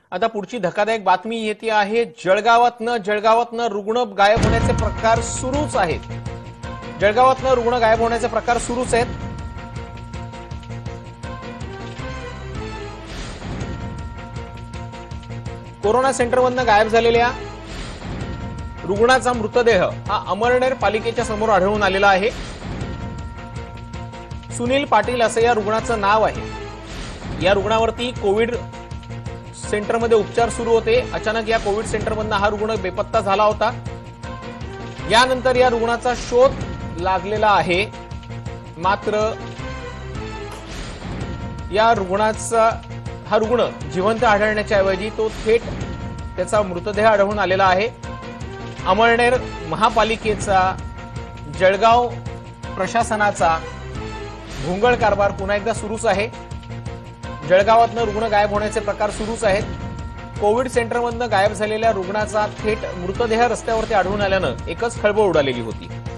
आता पुढची धक्कादायक बातमी येते आहे। जळगावातनं रुग्ण गायब होण्याचे प्रकार सुरूच आहेत। जळगावातनं रुग्ण गायब होण्याचे प्रकार सुरूच आहेत। कोरोना सेंटरमधनं गायब झालेल्या रुग्णाचा मृतदेह हा अमळनेर पालिकेच्या समोर आढळून आलेला आहे। सुनील पाटील असं या रुग्णाचं नाव आहे। या रुग्णावरती कोविड सेंटरमध्ये उपचार सुरू होते। अचानक या कोविड सेंटरमधनं हा रुग्ण बेपत्ता झाला होता। यानंतर या रुग्णाचा शोध लागलेला आहे। मात्र या रुग्णाचा हा रुग्ण जिवंत आढळण्याच्या ऐवजी तो थेट त्याचा मृतदेह आढळून आलेला आहे। अमळनेर महापालिकेचा जळगाव प्रशासनाचा भोंगळ कारभार पुन्हा एकदा सुरूच आहे। जळगावातनं रुग्ण गायब होण्याचे प्रकार सुरूच आहेत। कोविड सेंटरमधनं गायब झालेल्या रुग्णाचा थेट मृतदेह रस्त्यावरती आढळून आल्यानं एकच खळबळ उडालेली होती।